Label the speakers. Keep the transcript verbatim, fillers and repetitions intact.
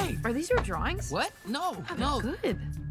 Speaker 1: Hey.
Speaker 2: Are these your drawings?
Speaker 1: What? No,
Speaker 2: Oh,
Speaker 1: no.
Speaker 2: they're good.